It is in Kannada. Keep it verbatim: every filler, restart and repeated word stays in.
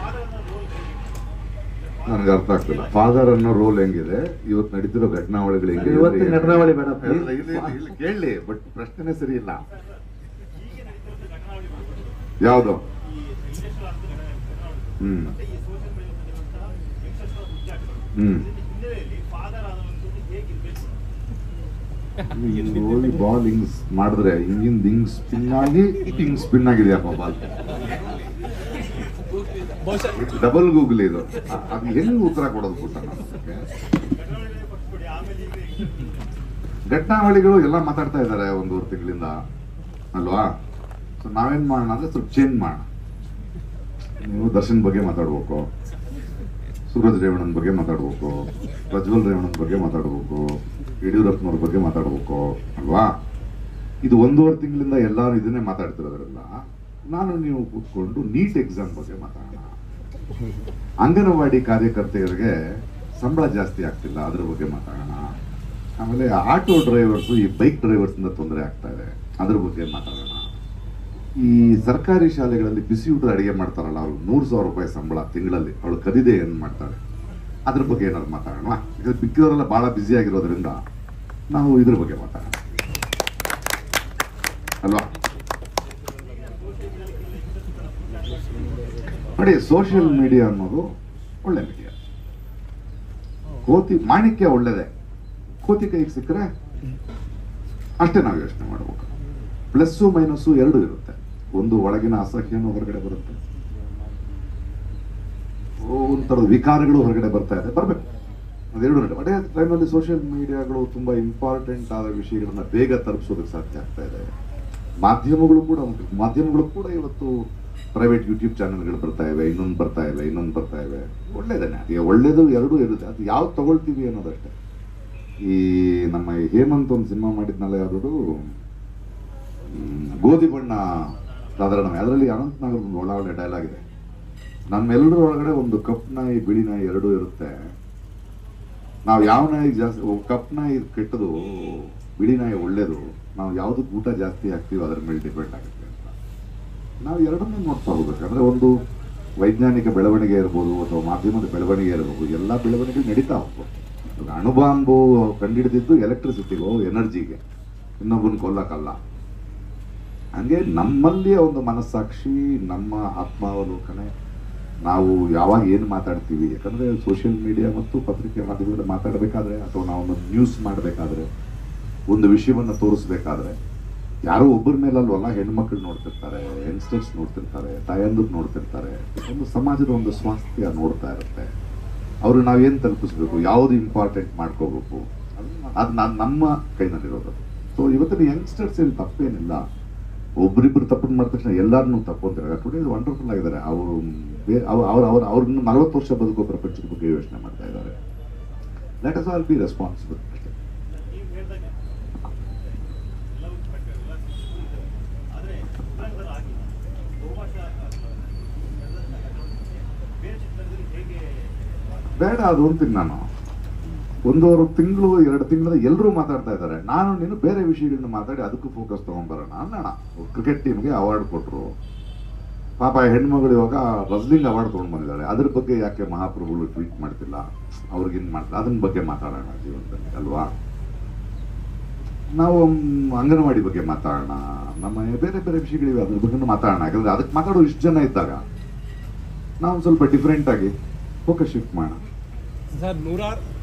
ನನಗೆ ಅರ್ಥ ಆಗ್ತಿಲ್ಲ. ಫಾದರ್ ಅನ್ನೋ ರೋಲ್ ಹೆಂಗಿದೆ, ಇವತ್ತು ನಡೀತಿರೋ ಘಟನಾವಳಿಗಳು ಹೆಂಗಿದೆ, ಇವತ್ತಿನ ಘಟನಾವಳಿ ಬೇಡ ಕೇಳಲಿ. ಬಟ್ ಪ್ರಶ್ನೆ ಸರಿ ಇಲ್ಲ. ಯಾವುದು? ಹ್ಮ್ ಹ್ಮ್ ಹೋಗಿ ಬಾಲ್ ಹಿಂಗ್ ಮಾಡಿದ್ರೆ ಹಿಂಗಿಂದ ಹಿಂಗ್ ಸ್ಪಿನ್ ಆಗಿ ಹಿಂಗ್ ಸ್ಪಿನ್ ಆಗಿದೆಯಪ್ಪ ಬಾಲ್. ಡಬಲ್ ಗೂಗಲ್ ಇದು. ಅದು ಹೆಂಗ್ ಉತ್ತರ ಕೊಡೋದು ಪುಟ್ಟ? ಘಟನಾವಳಿಗಳು ಎಲ್ಲ ಮಾತಾಡ್ತಾ ಇದ್ದಾರೆ ಒಂದೂವರೆ ತಿಂಗಳಿಂದ ಅಲ್ವಾ? ಸೊ ನಾವೇನ್ ಮಾಡೋಣ ಅಂದ್ರೆ ಸ್ವಲ್ಪ ಚೇಂಜ್ ಮಾಡೋಣ. ನೀವು ದರ್ಶನ್ ಬಗ್ಗೆ ಮಾತಾಡ್ಬೇಕು, ಸೂರಜ್ ರೇವಣ್ಣನ ಬಗ್ಗೆ ಮಾತಾಡ್ಬೇಕು, ಪ್ರಜ್ವಲ್ ರೇವಣ್ಣನ ಬಗ್ಗೆ ಮಾತಾಡ್ಬೇಕು, ಯಡಿಯೂರಪ್ಪನವ್ರ ಬಗ್ಗೆ ಮಾತಾಡ್ಬೇಕು ಅಲ್ವಾ? ಇದು ಒಂದೂವರೆ ತಿಂಗಳಿಂದ ಎಲ್ಲರೂ ಇದನ್ನೇ ಮಾತಾಡ್ತಿರೋದ್ರಲ್ಲ, ನಾನು ನೀವು ಕೂತ್ಕೊಂಡು ನೀಟ್ ಎಕ್ಸಾಮ್ ಬಗ್ಗೆ ಮಾತಾಡೋಣ. ಅಂಗನವಾಡಿ ಕಾರ್ಯಕರ್ತೆಯರಿಗೆ ಸಂಬಳ ಜಾಸ್ತಿ ಆಗ್ತಿಲ್ಲ, ಅದ್ರ ಬಗ್ಗೆ ಮಾತಾಡೋಣ. ಆಮೇಲೆ ಆಟೋ ಡ್ರೈವರ್ಸ್, ಈ ಬೈಕ್ ಡ್ರೈವರ್ಸ್ ಇಂದ ತೊಂದರೆ ಆಗ್ತಾ ಇದೆ, ಅದ್ರ ಬಗ್ಗೆ ಮಾತಾಡೋಣ. ಈ ಸರ್ಕಾರಿ ಶಾಲೆಗಳಲ್ಲಿ ಬಿಸಿ ಊಟ ಅಡಿಗೆ ಮಾಡ್ತಾರಲ್ಲ, ಅವ್ರು ನೂರು ಸಾವಿರ ರೂಪಾಯಿ ಸಂಬಳ ತಿಂಗಳಲ್ಲಿ, ಅವಳು ಕದಿದೆ ಏನ್ ಮಾಡ್ತಾಳೆ, ಅದ್ರ ಬಗ್ಗೆ ಏನಾದ್ರು ಮಾತಾಡೋಣ. ಯಾಕಂದ್ರೆ ಬಿಕ್ಕಿದವರೆಲ್ಲ ಬಹಳ ಬ್ಯುಸಿ ಆಗಿರೋದ್ರಿಂದ ನಾವು ಇದ್ರ ಬಗ್ಗೆ ಮಾತಾಡೋಣ ಅಲ್ವಾ? ನೋಡಿ, ಸೋಷಿಯಲ್ ಮೀಡಿಯಾ ಅನ್ನೋದು ಒಳ್ಳೆ ಮೀಡಿಯಾ. ಕೋತಿ ಮಾಣಿಕ್ಯ ಒಳ್ಳೇದೆ, ಕೋತಿ ಕೈಗೆ ಸಿಕ್ಕರೆ ಅಷ್ಟೇ ನಾವು ಯೋಚನೆ ಮಾಡ್ಬೇಕು. ಪ್ಲಸ್ಸು ಮೈನಸ್ಸು ಎರಡು ಇರುತ್ತೆ. ಒಂದು ಒಳಗಿನ ಅಸಹ್ಯನೂ ಹೊರಗಡೆ ಬರುತ್ತೆ, ಒಂಥರದ ವಿಕಾರಗಳು ಹೊರಗಡೆ ಬರ್ತಾ ಇದೆ, ಬರ್ಬೇಕು. ಅದೆರಡು ನಡೆ ಅದೇ ಟೈಮಲ್ಲಿ ಸೋಷಿಯಲ್ ಮೀಡಿಯಾಗಳು ತುಂಬಾ ಇಂಪಾರ್ಟೆಂಟ್ ಆದ ವಿಷಯಗಳನ್ನ ಬೇಗ ತಲುಪಿಸೋದಕ್ಕೆ ಸಾಧ್ಯ ಆಗ್ತಾ ಇದೆ. ಮಾಧ್ಯಮಗಳು ಕೂಡ ಮಾಧ್ಯಮಗಳು ಕೂಡ ಇವತ್ತು ಪ್ರೈವೇಟ್ ಯೂಟ್ಯೂಬ್ ಚಾನೆಲ್ಗಳು ಬರ್ತಾ ಇವೆ, ಇನ್ನೊಂದು ಬರ್ತಾ ಇವೆ, ಇನ್ನೊಂದು ಬರ್ತಾ ಇವೆ. ಒಳ್ಳೇದೇನೆ, ಅದೇ ಒಳ್ಳೇದು ಎರಡೂ ಇರುತ್ತೆ. ಅದು ಯಾವ್ದು ತಗೊಳ್ತೀವಿ ಅನ್ನೋದಷ್ಟೇ. ಈ ನಮ್ಮ ಹೇಮಂತ್ ಒಂದು ಸಿನಿಮಾ ಮಾಡಿದ್ನಲ್ಲ, ಯಾವ್ದು ಗೋಧಿ ಬಣ್ಣ ಸಾಧಾರಣ, ಅದರಲ್ಲಿ ಅನಂತ್ ನಾಗ್ ಒಂದು ಒಳ್ಳೆ ಒಳ್ಳೆ ಡೈಲಾಗ್ ಇದೆ. ನಮ್ಮೆಲ್ಲರ ಒಳಗಡೆ ಒಂದು ಕಪ್ ನಾಯಿ ಬಿಳಿ ನಾಯಿ ಎರಡೂ ಇರುತ್ತೆ. ನಾವು ಯಾವ ನಾಯಿ ಜಾಸ್ತಿ, ಕಪ್ ನಾಯಿ ಕೆಟ್ಟದು, ಬಿಳಿ ನಾಯಿ ಒಳ್ಳೇದು. ನಾವು ಯಾವ್ದಕ್ಕೆ ಊಟ ಜಾಸ್ತಿ ಹಾಕ್ತೀವಿ ಅದ್ರ ಮೇಲೆ ಡಿಪೆಂಡ್ ಆಗುತ್ತೆ ಅಂತ ನಾವು ಎರಡನ್ನೂ ನೋಡ್ತಾ ಹೋಗ್ಬೇಕಂದ್ರೆ, ಒಂದು ವೈಜ್ಞಾನಿಕ ಬೆಳವಣಿಗೆ ಇರ್ಬೋದು ಅಥವಾ ಮಾಧ್ಯಮದ ಬೆಳವಣಿಗೆ ಇರ್ಬೋದು, ಎಲ್ಲ ಬೆಳವಣಿಗೆ ನಡೀತಾ ಹೋಗ್ಬೋದು. ಅಣುಬಾಂಬು ಕಂಡಿಡಿದಿದ್ದು ಎಲೆಕ್ಟ್ರಿಸಿಟಿಗೋ ಎನರ್ಜಿಗೆ, ಇನ್ನೊಬ್ಬನ ಕೊಲ್ಲಕ್ಕಲ್ಲ. ಹಂಗೆ ನಮ್ಮಲ್ಲಿಯ ಒಂದು ಮನಸ್ಸಾಕ್ಷಿ, ನಮ್ಮ ಆತ್ಮಾವಲೋಕನೆ, ನಾವು ಯಾವಾಗ ಏನು ಮಾತಾಡ್ತೀವಿ. ಯಾಕಂದ್ರೆ ಸೋಷಿಯಲ್ ಮೀಡಿಯಾ ಮತ್ತು ಪತ್ರಿಕೆ ಮಾಧ್ಯಮದಲ್ಲಿ ಮಾತಾಡಬೇಕಾದ್ರೆ ಅಥವಾ ನಾವು ಒಂದು ನ್ಯೂಸ್ ಮಾಡಬೇಕಾದ್ರೆ, ಒಂದು ವಿಷಯವನ್ನು ತೋರಿಸ್ಬೇಕಾದ್ರೆ ಯಾರೋ ಒಬ್ಬರ ಮೇಲಲ್ವಲ್ಲ, ಹೆಣ್ಮಕ್ಳು ನೋಡ್ತಿರ್ತಾರೆ, ಯಂಗ್ಸ್ಟರ್ಸ್ ನೋಡ್ತಿರ್ತಾರೆ, ತಾಯಂದ್ರು ನೋಡ್ತಿರ್ತಾರೆ. ಒಂದು ಸಮಾಜದ ಒಂದು ಸ್ವಾಸ್ಥ್ಯ ನೋಡ್ತಾ ಇರುತ್ತೆ. ಅವ್ರು ನಾವೇನು ತಲುಪಿಸ್ಬೇಕು, ಯಾವುದು ಇಂಪಾರ್ಟೆಂಟ್ ಮಾಡ್ಕೋಬೇಕು, ಅದು ನಾನು ನಮ್ಮ ಕೈನಲ್ಲಿರೋದು. ಸೊ ಇವತ್ತಿನ ಯಂಗ್ಸ್ಟರ್ಸ್ ಏನು ತಪ್ಪೇನಿಲ್ಲ. ಒಬ್ರಿಬ್ರು ತಪ್ಪನ್ನು ಮಾಡಿದ ತಕ್ಷಣ ಎಲ್ಲಾರನ್ನೂ ತಪ್ಪಂತಾರೆ. ಟುಡೇ ವಂಡರ್ಫುಲ್ ಆಗಿದ್ದಾರೆ ಅವರು. ಅವ್ರು ಅವ್ರು ಅವ್ರನ್ನ ನಲವತ್ತು ವರ್ಷ ಬದುಕೋ ಪ್ರಪಂಚದ ಬಗ್ಗೆ ಯೋಚನೆ ಮಾಡ್ತಾ ಇದ್ದಾರೆ. Let us all be responsible. ಬೇಡ ಅದು ಅಂತೀನಿ ನಾನು. ಒಂದೂವರೆ ತಿಂಗಳು ಎರಡು ತಿಂಗಳ ಎಲ್ಲರೂ ಮಾತಾಡ್ತಾ ಇದ್ದಾರೆ. ನಾನು ನೀನು ಬೇರೆ ವಿಷಯಗಳನ್ನ ಮಾತಾಡಿ ಅದಕ್ಕೂ ಫೋಕಸ್ ತಗೊಂಡ್ಬರೋಣ ಅನ್ನೋಣ. ಕ್ರಿಕೆಟ್ ಟೀಮ್ಗೆ ಅವಾರ್ಡ್ ಕೊಟ್ಟರು, ಪಾಪ ಹೆಣ್ಮಗಳು ಇವಾಗ ರಸ್ಲಿಂಗ್ ಅವಾರ್ಡ್ ತೊಗೊಂಡು ಬಂದಿದ್ದಾಳೆ. ಅದ್ರ ಬಗ್ಗೆ ಯಾಕೆ ಮಹಾಪ್ರಭುಗಳು ಟ್ವೀಟ್ ಮಾಡ್ತಿಲ್ಲ, ಅವ್ರಿಗೇನು ಮಾಡ್ತಾರೆ, ಅದನ್ನ ಬಗ್ಗೆ ಮಾತಾಡೋಣ ಜೀವನದಲ್ಲಿ ಅಲ್ವಾ? ನಾವು ಅಂಗನವಾಡಿ ಬಗ್ಗೆ ಮಾತಾಡೋಣ, ನಮ್ಮ ಬೇರೆ ಬೇರೆ ವಿಷಯಗಳಿವೆ, ಅದ್ರ ಬಗ್ಗೆ ಮಾತಾಡೋಣ. ಯಾಕಂದ್ರೆ ಅದಕ್ಕೆ ಮಾತಾಡೋ ಇಷ್ಟು ಜನ ಇದ್ದಾಗ ನಾವು ಸ್ವಲ್ಪ ಡಿಫ್ರೆಂಟ್ ಆಗಿ ಫೋಕಸ್ ಶಿಫ್ಟ್ ಮಾಡೋಣ. ಸರ್ ನೂರಾರು